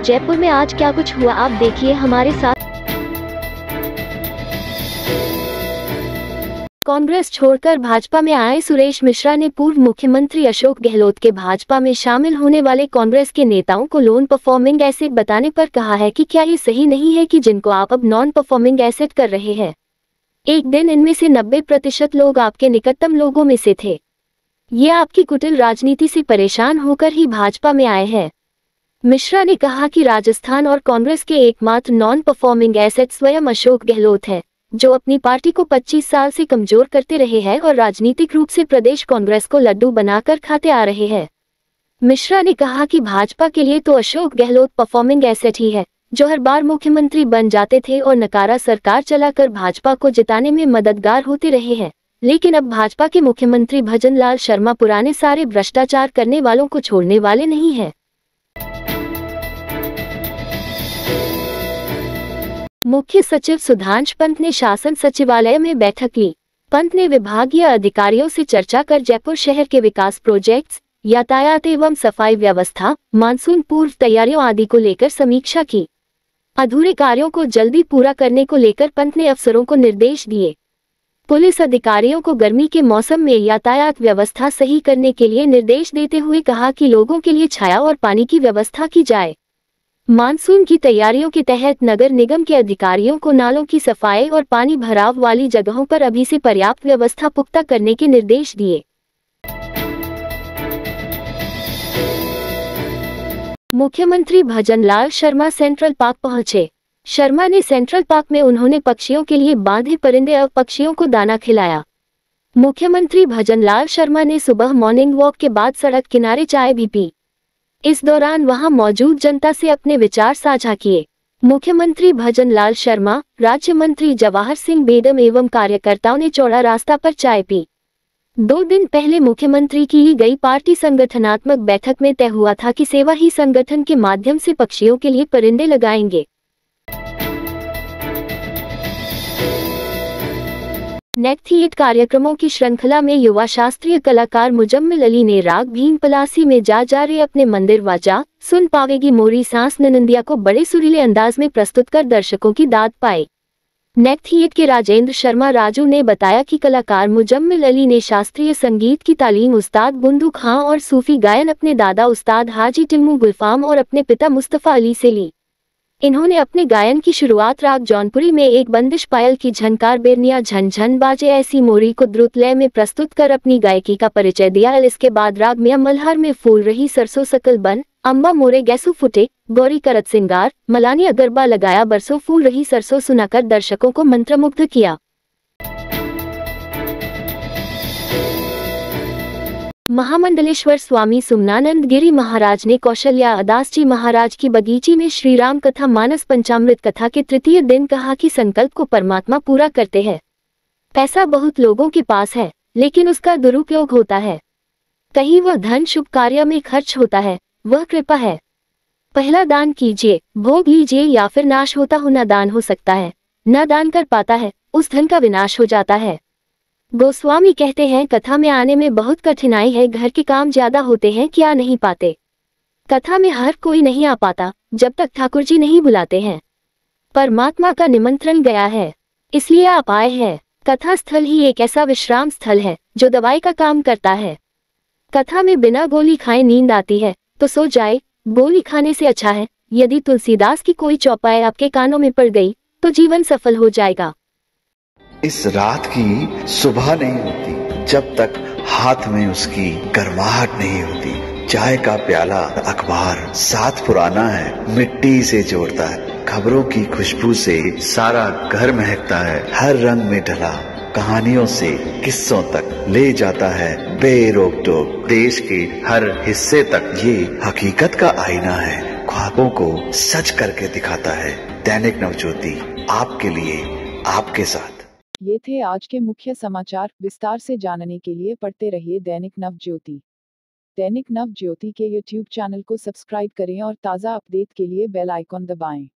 जयपुर में आज क्या कुछ हुआ आप देखिए हमारे साथ। कांग्रेस छोड़कर भाजपा में आए सुरेश मिश्रा ने पूर्व मुख्यमंत्री अशोक गहलोत के भाजपा में शामिल होने वाले कांग्रेस के नेताओं को लोन परफॉर्मिंग एसेट बताने पर कहा है कि क्या ये सही नहीं है कि जिनको आप अब नॉन परफॉर्मिंग एसेट कर रहे हैं, एक दिन इनमें से 90% लोग आपके निकटतम लोगों में से थे। ये आपकी कुटिल राजनीति से परेशान होकर ही भाजपा में आए हैं। मिश्रा ने कहा कि राजस्थान और कांग्रेस के एकमात्र नॉन परफॉर्मिंग एसेट स्वयं अशोक गहलोत है, जो अपनी पार्टी को 25 साल से कमजोर करते रहे हैं और राजनीतिक रूप से प्रदेश कांग्रेस को लड्डू बनाकर खाते आ रहे हैं। मिश्रा ने कहा कि भाजपा के लिए तो अशोक गहलोत परफॉर्मिंग एसेट ही है, जो हर बार मुख्यमंत्री बन जाते थे और नकारा सरकार चलाकर भाजपा को जिताने में मददगार होते रहे हैं, लेकिन अब भाजपा के मुख्यमंत्री भजनलाल शर्मा पुराने सारे भ्रष्टाचार करने वालों को छोड़ने वाले नहीं हैं। मुख्य सचिव सुधांशु पंत ने शासन सचिवालय में बैठक ली। पंत ने विभागीय अधिकारियों से चर्चा कर जयपुर शहर के विकास प्रोजेक्ट्स, यातायात एवं सफाई व्यवस्था, मानसून पूर्व तैयारियों आदि को लेकर समीक्षा की। अधूरे कार्यों को जल्दी पूरा करने को लेकर पंत ने अफसरों को निर्देश दिए। पुलिस अधिकारियों को गर्मी के मौसम में यातायात व्यवस्था सही करने के लिए निर्देश देते हुए कहा कि लोगों के लिए छाया और पानी की व्यवस्था की जाए। मानसून की तैयारियों के तहत नगर निगम के अधिकारियों को नालों की सफाई और पानी भराव वाली जगहों पर अभी से पर्याप्त व्यवस्था पुख्ता करने के निर्देश दिए। मुख्यमंत्री भजनलाल शर्मा सेंट्रल पार्क पहुंचे। शर्मा ने सेंट्रल पार्क में उन्होंने पक्षियों के लिए बांधे परिंदे और पक्षियों को दाना खिलाया। मुख्यमंत्री भजनलाल शर्मा ने सुबह मॉर्निंग वॉक के बाद सड़क किनारे चाय भी पी। इस दौरान वहां मौजूद जनता से अपने विचार साझा किए। मुख्यमंत्री भजनलाल शर्मा, राज्य मंत्री जवाहर सिंह बेदम एवं कार्यकर्ताओं ने चौड़ा रास्ता पर चाय पी। 2 दिन पहले मुख्यमंत्री की ली गई पार्टी संगठनात्मक बैठक में तय हुआ था कि सेवा ही संगठन के माध्यम से पक्षियों के लिए परिंदे लगाएंगे। नेक थिएटर कार्यक्रमों की श्रृंखला में युवा शास्त्रीय कलाकार मुजम्मिल अली ने राग भीम पलासी में जा रे अपने मंदिर वाजा सुन पावेगी मोरी सांस ननंदिया को बड़े सुरीले अंदाज में प्रस्तुत कर दर्शकों की दाद पाई। नेक थिएटर के राजेंद्र शर्मा राजू ने बताया कि कलाकार मुजम्मिल अली ने शास्त्रीय संगीत की तालीम उस्ताद बुंदू खां और सूफी गायन अपने दादा उस्ताद हाजी टिम्मू गुलफाम और अपने पिता मुस्तफ़ा अली से ली। इन्होंने अपने गायन की शुरुआत राग जौनपुरी में एक बंदिश पायल की झनकार बेरनिया झन झन बाजे ऐसी मोरी को द्रुत लय में प्रस्तुत कर अपनी गायकी का परिचय दिया। इसके बाद राग मियां मल्हार में फूल रही सरसों सकल बन, अम्बा मोरे गैसू फुटे, गौरी करत सिंगार, मलानी अगरबा लगाया बरसों फूल रही सरसों सुनाकर दर्शकों को मंत्रमुग्ध किया। महामंडलेश्वर स्वामी सुमनानंद गिरी महाराज ने कौशल्या अदास जी महाराज की बगीची में श्री राम कथा मानस पंचामृत कथा के तृतीय दिन कहा कि संकल्प को परमात्मा पूरा करते हैं। पैसा बहुत लोगों के पास है, लेकिन उसका दुरुपयोग होता है। कहीं वह धन शुभ कार्य में खर्च होता है, वह कृपा है। पहला दान कीजिए, भोग लीजिए, या फिर नाश होता हुआ दान हो सकता है। न दान कर पाता है, उस धन का विनाश हो जाता है। गोस्वामी कहते हैं कथा में आने में बहुत कठिनाई है, घर के काम ज्यादा होते हैं, क्या नहीं पाते। कथा में हर कोई नहीं आ पाता जब तक ठाकुर जी नहीं बुलाते हैं। परमात्मा का निमंत्रण गया है, इसलिए आप आए हैं। कथा स्थल ही एक ऐसा विश्राम स्थल है जो दवाई का काम करता है। कथा में बिना गोली खाए नींद आती है तो सो जाए, गोली खाने से अच्छा है। यदि तुलसीदास की कोई चौपाई आपके कानों में पड़ गई तो जीवन सफल हो जाएगा। इस रात की सुबह नहीं होती जब तक हाथ में उसकी गर्माहट नहीं होती। चाय का प्याला, अखबार साथ पुराना है, मिट्टी से जोड़ता है। खबरों की खुशबू से सारा घर महकता है। हर रंग में ढला कहानियों से किस्सों तक ले जाता है बेरोक टोक। देश के हर हिस्से तक ये हकीकत का आईना है, ख्वाबों को सच करके दिखाता है। दैनिक नवज्योति, आपके लिए, आपके साथ। ये थे आज के मुख्य समाचार। विस्तार से जानने के लिए पढ़ते रहिए दैनिक नवज्योति। दैनिक नवज्योति के YouTube चैनल को सब्सक्राइब करें और ताज़ा अपडेट के लिए बेल आइकॉन दबाएं।